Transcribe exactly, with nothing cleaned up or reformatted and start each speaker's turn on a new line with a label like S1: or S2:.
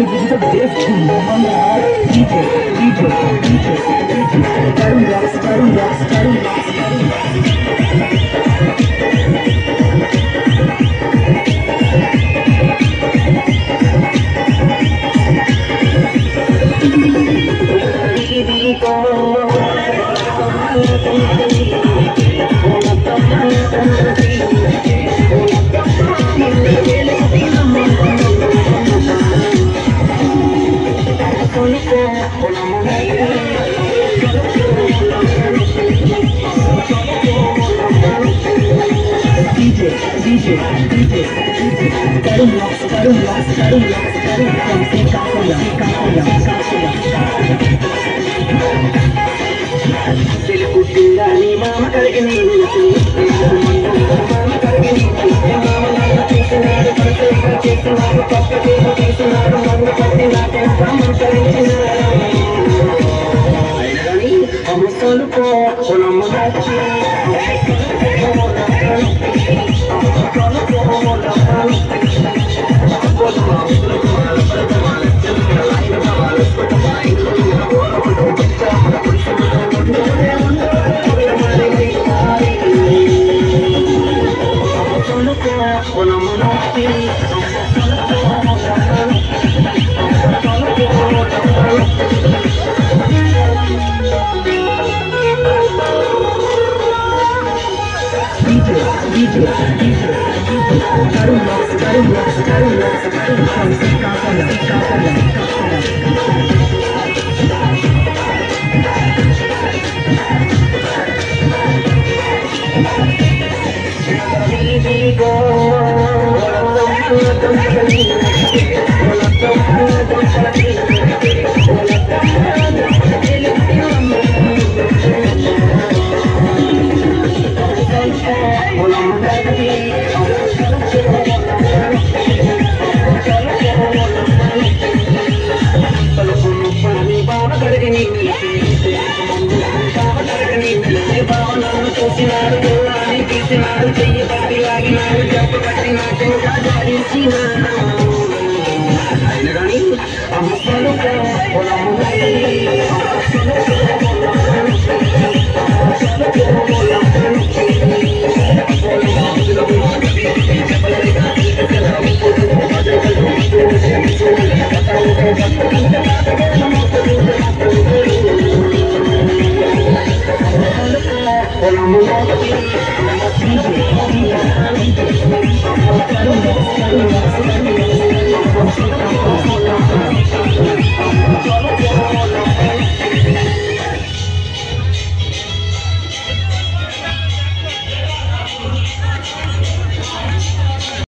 S1: gonna give you the best tune on the D J, D J, D J, D J. Starting blocks, starting blocks, starting blocks, starting D J, D J, D J, starting blocks, starting blocks, starting blocks, starting blocks. Take off on them, take off on them, take off on them. Silikuttindani mama karigini, mama karigini. Mama nana chesinadu, paraseka chesinadu, pakkadeva chesinadu, mannu pattinadu, brahman karinchinaru. Ainagani amasaluko olamu dachi. D J, D J, starting blocks, starting blocks, starting blocks, starting blocks. Take off on them, take off on them, take off on them. Starting blocks, starting blocks, starting blocks.